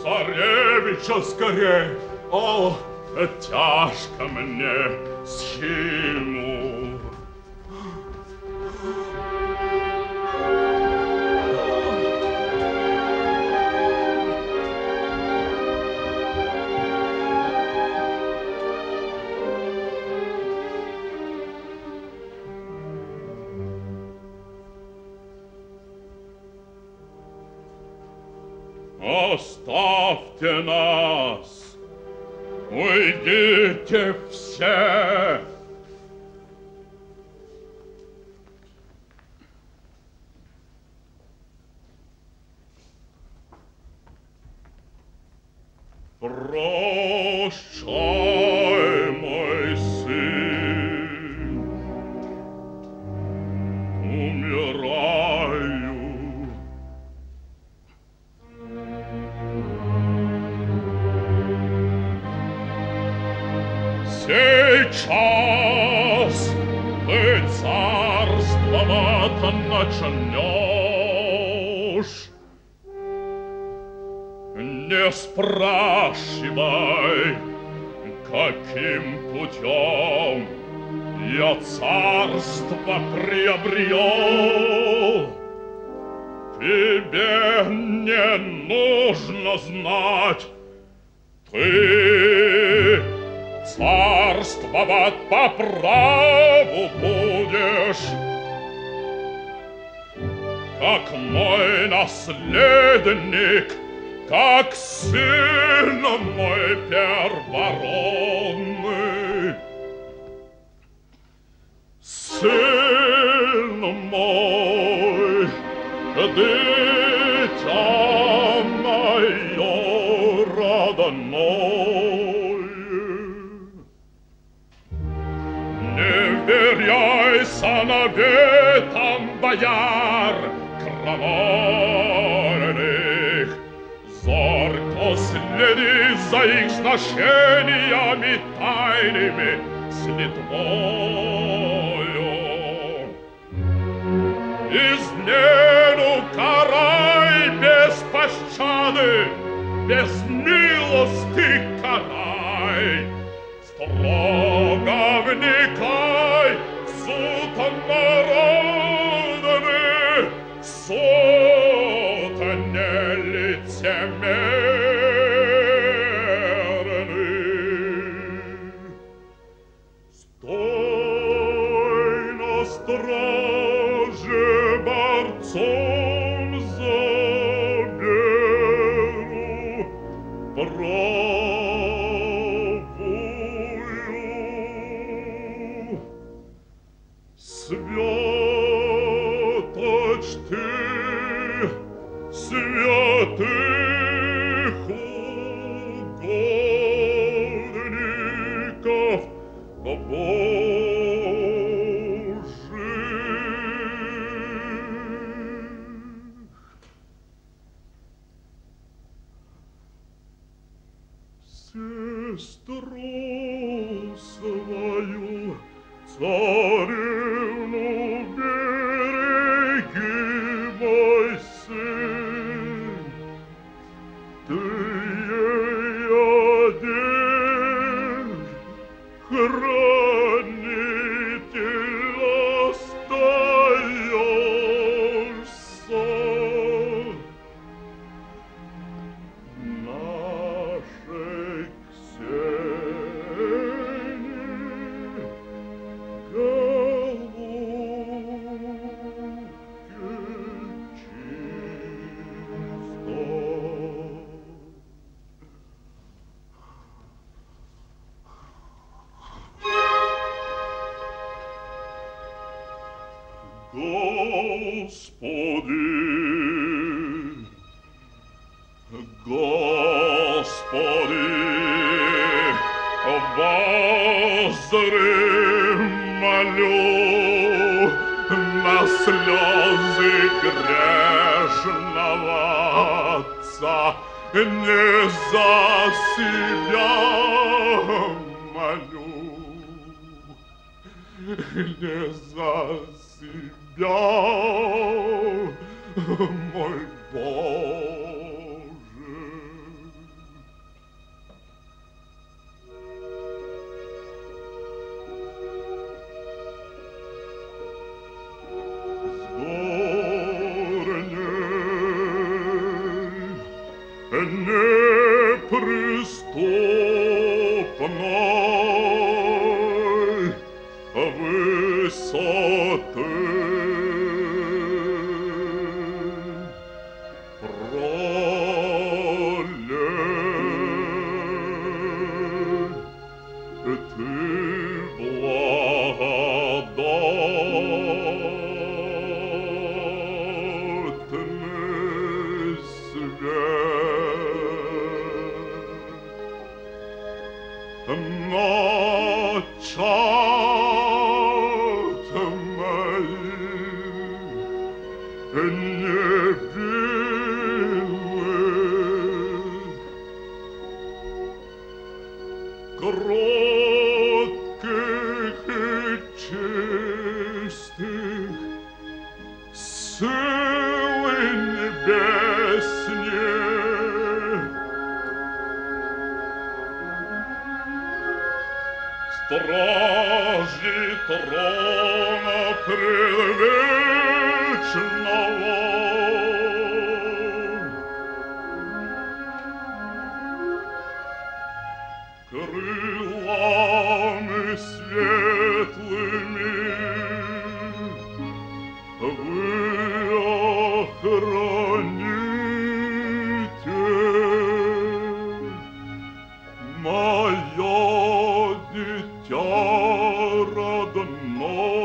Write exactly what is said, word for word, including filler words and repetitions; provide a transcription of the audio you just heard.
царевича скорей! О, тяжко мне схиму! Оставьте нас! Уйдите все! Прощай, мой сын! Умираю! Сейчас ты царствовать начнешь. Не спрашивай, каким путем я царство приобрел. Тебе не нужно знать, ты царствовать по праву будешь, как мой наследник, как сын мой первородный. Сын мой, дитя мое родное, не веряйся наветам бояр крамольных, зорко следи за их значениями тайными с литвою. Из нену карай без пощады, без милости карай, строго вникай в суд народный, суд нелицемерный. Стой на страже борцом за веру правую. Святоч ты, святых угодников Божих. Сестру свою, царевну, береги, мой сын, ты ей один хранитель остаешься. Нашей Ксении голубки чисто. Господи, Господи, воззри, молю, на слезы грешного отца, не за себя молю, не за себя, мой Боже. неприступной высоты. Пролей ты благодатный свет. Начат моих невинных, кротких и чистых, силы небесные, стражи трона предвечного, крылами светлыми вы охраните мое дитя родное.